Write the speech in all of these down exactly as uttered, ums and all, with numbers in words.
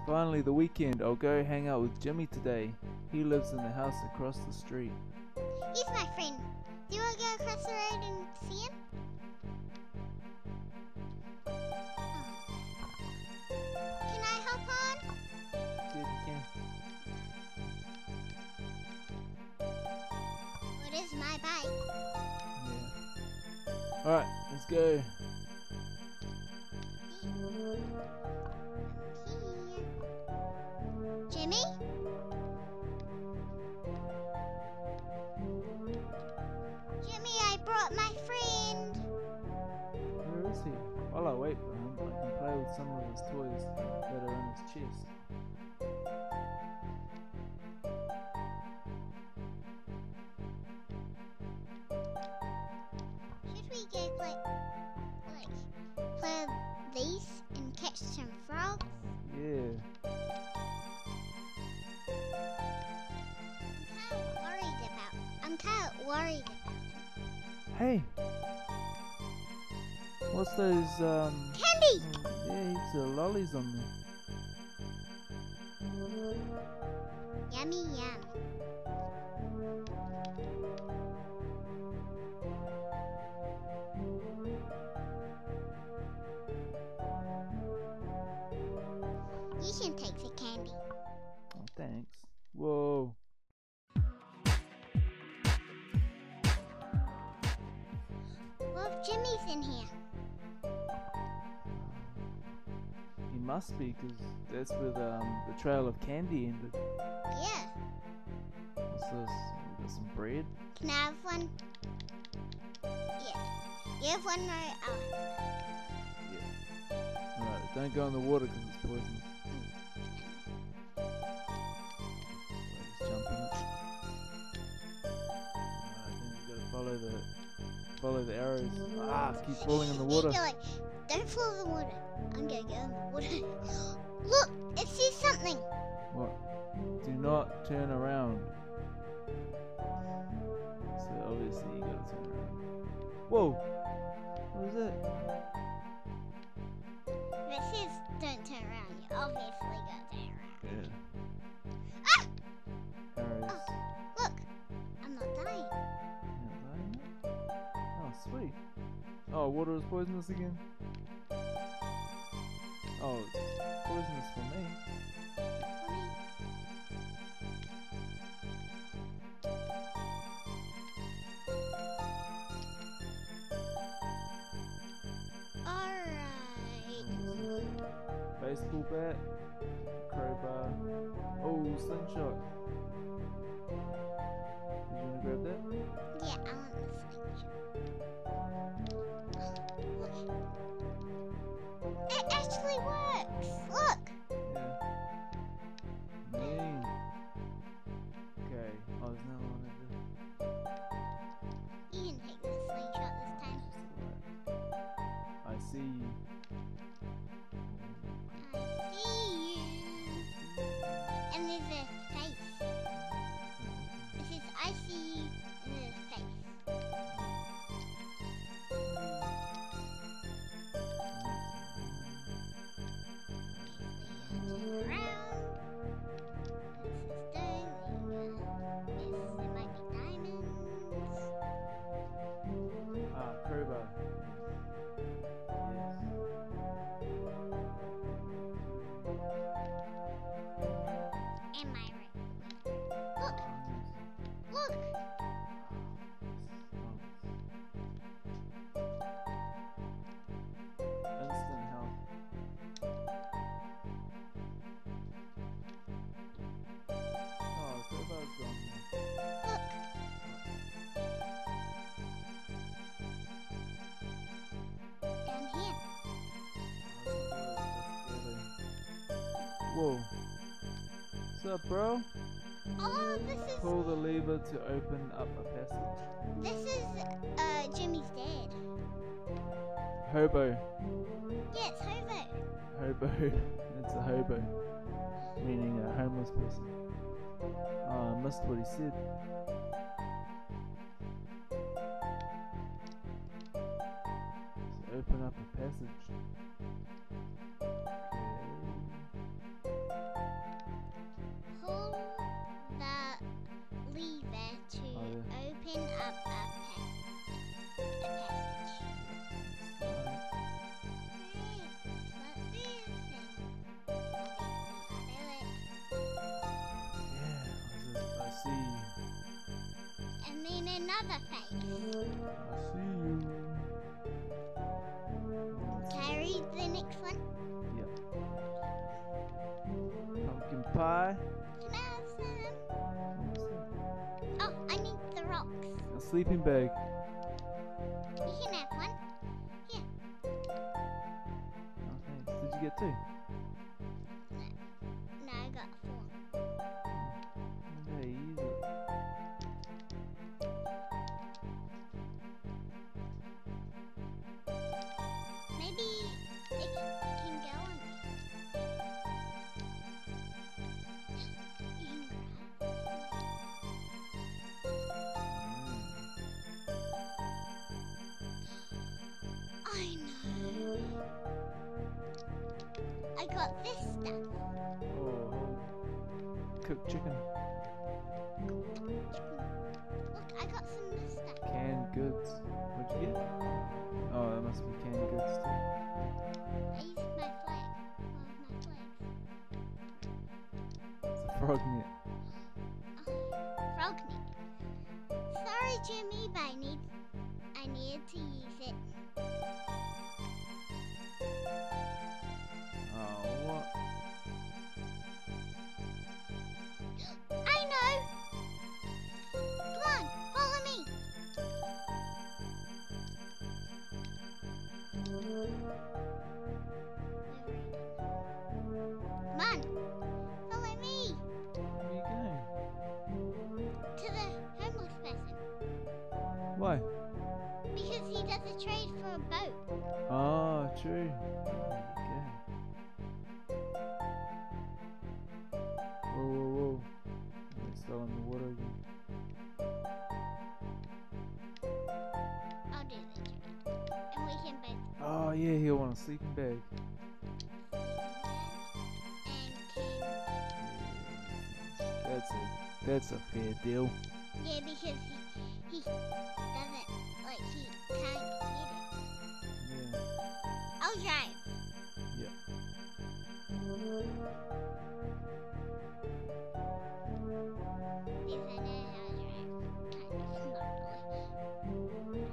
finally the weekend. I'll go hang out with Jimmy today. He lives in the house across the street. He's my friend. Do you want to go across the road and see him? Oh. Can I hop on? See if you can. Well, it is my bike. Yeah. Alright, let's go. Jimmy? Jimmy, I brought my friend. Where is he? While I wait for him, I can play with some of his toys that are in his chest. Should we go play, like, play with these and catch some frogs? Yeah. I'm kind of worried about him. Hey! What's those, um... Candy! Oh, yeah, heaps of lollies on there. Yummy yum. You can take the candy. Oh, thanks. Whoa. What if Jimmy's in here? He must be, because that's where the, um, the trail of candy ended. Yeah. What's this? We got some bread? Can I have one? Yeah. You have one right out. Yeah. Alright, don't go in the water because it's poisonous. Just jump in it. Alright, then you gotta follow the follow the arrows. Ah, keep falling in the water. You're like, don't fall in the water. I'm gonna go in the water. Look, it says something. What? Do not turn around. So obviously you gotta turn around. Whoa! What is that? If it says don't turn around, you obviously gotta turn around. Yeah. Ah! Arrows. Oh, look, I'm not dying. You're not dying yet? Oh, sweet. Oh, water is poisonous again? Oh, it's poisonous for me. Alright. Baseball bat, crowbar. Oh, slingshot. Did you want to grab that? Yeah, I want the slingshot. It actually works! Look! Yeah. Mean. Okay. Oh, there's another one over there. You can take the slingshot this time. I see you. I see you. And there's a face. It says I see you and there's a face. Turn around. This is done. This, there might be diamonds. Ah, crowbar. Yes. Am I right? Look! Look! Instant health. Oh, crowbar's gone now. Look! Down here. Whoa. What's up, bro? Oh, this is Pull the lever to open up a passage. this is uh Jimmy's dad. Hobo. Yeah, it's Hobo. Hobo. It's a hobo. Meaning a homeless person. Oh, I missed what he said. So open up a passage. Okay. and then another face. I see you. Can I read the next one? Yep. Pumpkin pie. Can I have some? Oh, I need the rocks. A sleeping bag. You can have one. Here. Oh, thanks. Did you get two? No, I got four. Okay, use it. Maybe it can go on me. You can grab. I know. I got this stuff. Oh, cooked chicken. Look, I got some of this stuff. Canned goods. What'd you get? Oh, that must be canned goods too. I used my flag. One of my flags. It's a frog net. Oh, frog net. Sorry, Jimmy, but I need I needed to use it. Oh, what? I know. Come on, follow me. Come on, follow me Where are you going? to the homeless person Why? because he does a trade for a boat. Oh, true. Okay. Whoa, whoa, whoa. It's fell in the water again. I'll do the trade, and we can both. Oh, yeah, he'll want a sleeping bag. And That's a, that's a fair deal. can, yeah, because he, he doesn't, like, he can't get it. Yeah. I'll drive. Yep. Yes, I know how to drive. Kind of, not really.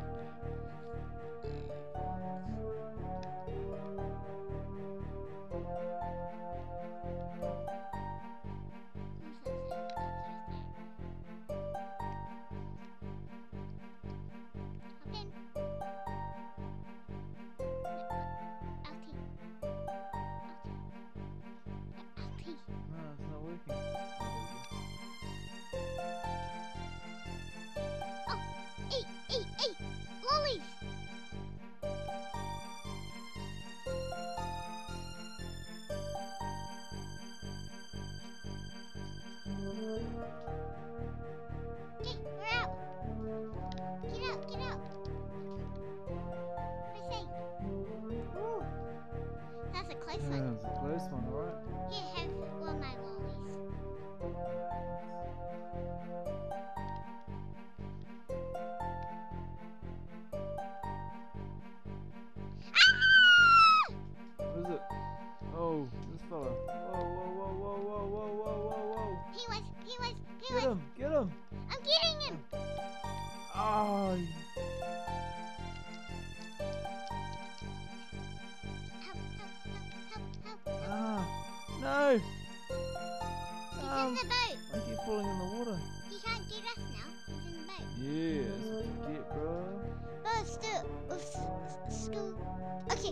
No, it's not working. Hey, hey, hey! Lollies! Okay, we're out. Get out, get out. We're safe. Ooh, that's a close Yeah, one. it's a close one, alright? Here, have one of my lollies. Ah! What is it? Oh, this fella. Whoa, whoa, whoa, whoa, whoa, whoa, whoa, whoa, whoa. He was, he was, he Get was. him, get him. I'm getting him. Oh, you- Help, help, help, help, help, help. ah, no. He's Um, in the boat. I keep falling in the water. He can't get us now. He's in the boat. Yeah, that's what you get, bro. But still, let's, let's go. Okay.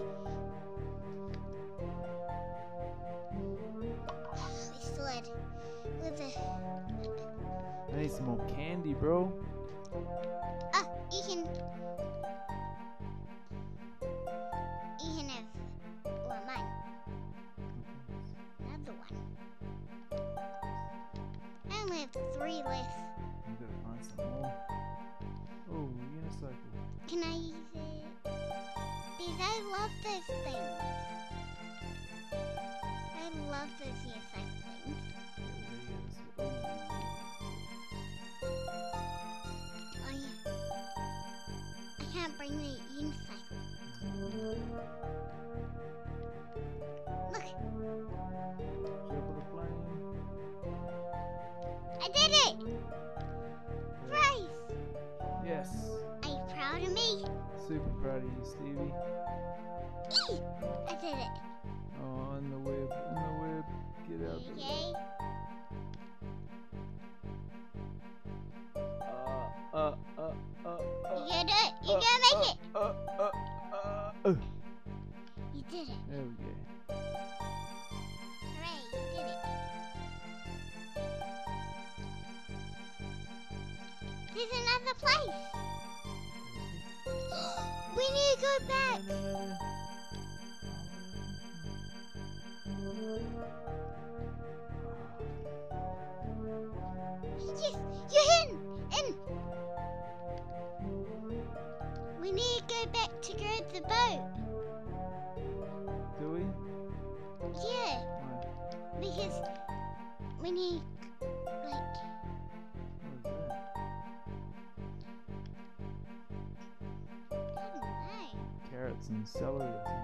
We slid with the. I need some more candy, bro. Ah, you can. You can have. Well, mine. Another one. I only have three left. I'm gonna find some more. Oh, unicycle. Can I use it? Because I love those things. I love those unicycle things. Yeah, there he is. Oh yeah. I can't bring the unicycle. Look, Jump on the plane. I did it! Bryce! super proud of you, Stevie. Eee! I did it. Oh, on the web, on the web. Get out the Okay. Uh, uh, uh, uh, uh. You gonna do it. You uh, gonna make uh, it. Uh, uh, uh, uh. You did it. There we go. Hooray, you did it. There's another place. We need to go back. Yes, you're in. In. We need to go back to grab the boat. Do we? Yeah, Why? because we need, like, What is that? I don't know. Carrots and celery or something.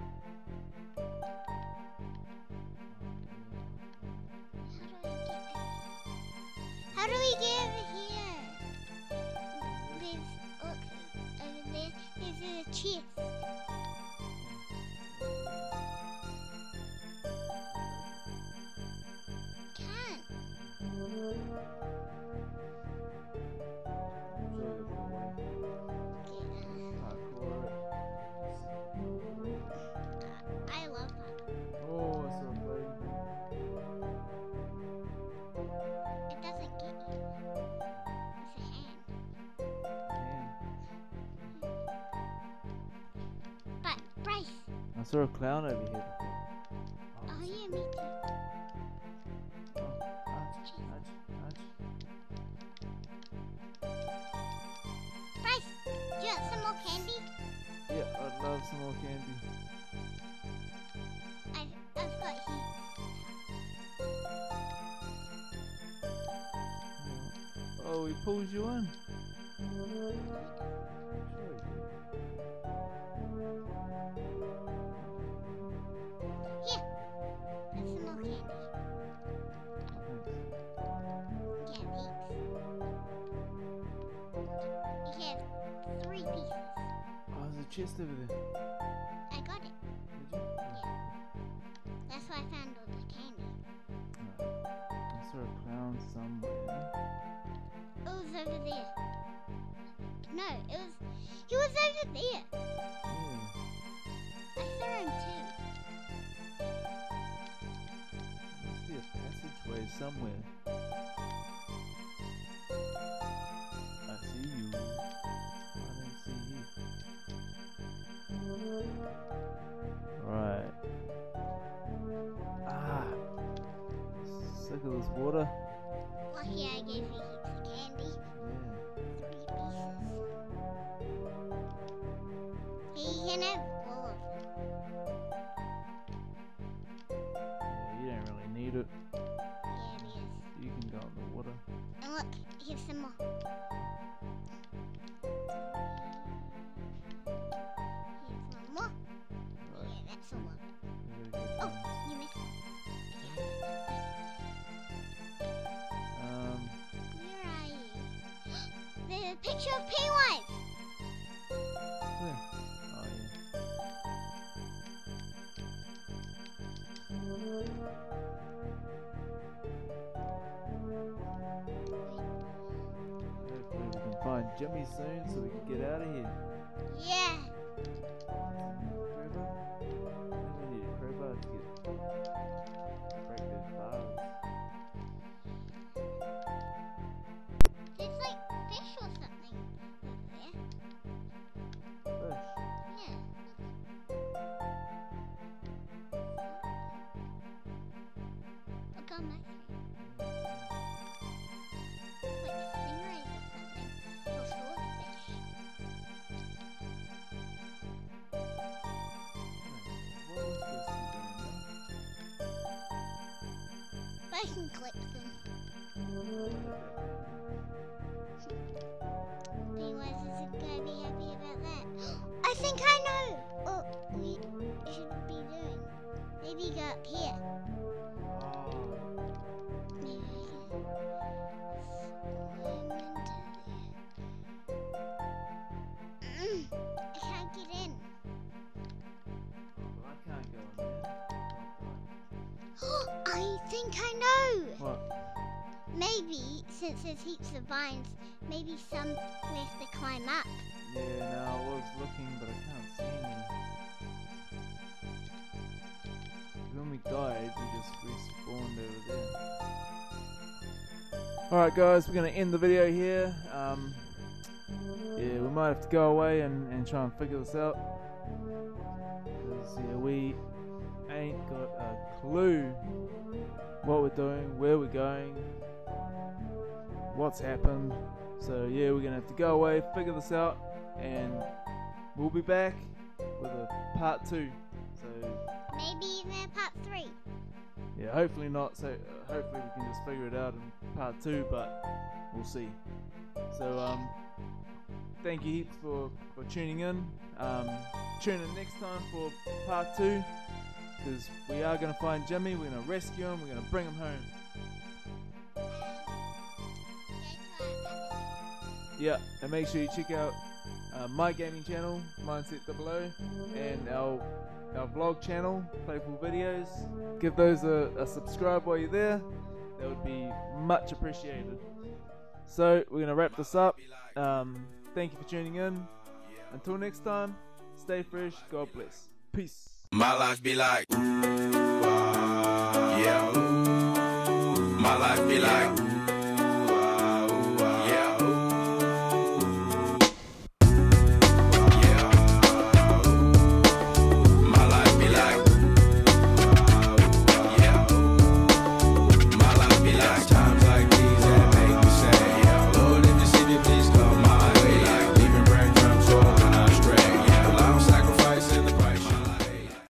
How do we get over here? There's, look, over there, there's a chest. Can't. I love that. Oh, I saw a floating thing. It doesn't get you. It's a hand. Man. But, Bryce. I saw a clown over here before. Oh, it's yeah, a- me too. Oh, nudge, nudge, nudge. Bryce, do you want some more candy? Yeah, I'd love some more candy. I've, I've got heaps. Oh, he pulls you in. Sure he did. Here, there's some more candy. Thanks. Yeah, heaps. You have three pieces. Oh, there's a chest over there. I got it. Did you? Yeah. That's why I found all the candy. Alright. I saw a clown somewhere. It was over there. No, it was. He was over there. Yeah. I saw him too. Must be a passageway somewhere. I see you. I don't see you. Right. Ah. Sick of this water. Lucky I gave you heaps of candy. Yeah. Three pieces. Hey, you can have all of them. Yeah, you don't really need it. Yeah, it is. You can go in the water. And look, here's some more. Here's one more. Right. Yeah, that's a lot. We gotta go Oh, down. you missed one. Um, Where are you? There's a picture of penguins. where? Oh, yeah. Hopefully we can find Jimmy soon so we can get out of here. Yeah. Crowbar? I think we need a crowbar to get break those bars. There's like fish or something over there. Fish. Yeah. Look on my screen. Like stingrays or something. Or swordfish. What was this we doing But I can click them. Penguins isn't gonna be happy about that. I think I know what we should be doing. Maybe go up here. Oh, Maybe I can swim into there. Mm. I think I know. What? Maybe, since there's heaps of vines, maybe some we have to climb up. Yeah, no, I was looking, but I can't see any. When we died, we just respawned over there. Alright guys, we're going to end the video here. Um, yeah, we might have to go away and, and try and figure this out. Because, yeah, we ain't got a clue what we're doing, where we're going, what's happened. So yeah, we're gonna have to go away, figure this out, and we'll be back with a part two. So Maybe even a part three. yeah, hopefully not. So uh, hopefully we can just figure it out in part two, but we'll see. So um, thank you heaps for for tuning in. Um, tune in next time for part two, because we are gonna find Jimmy. We're gonna rescue him. We're gonna bring him home. Yeah, and make sure you check out uh, my gaming channel, Mindset double O, and our our vlog channel, Playful Videos. Give those a, a subscribe while you're there. That would be much appreciated. So we're gonna wrap this up. Um, thank you for tuning in. Until next time, stay fresh. God bless. Peace. My life be like, ooh, ah, yeah, ooh. My life be like.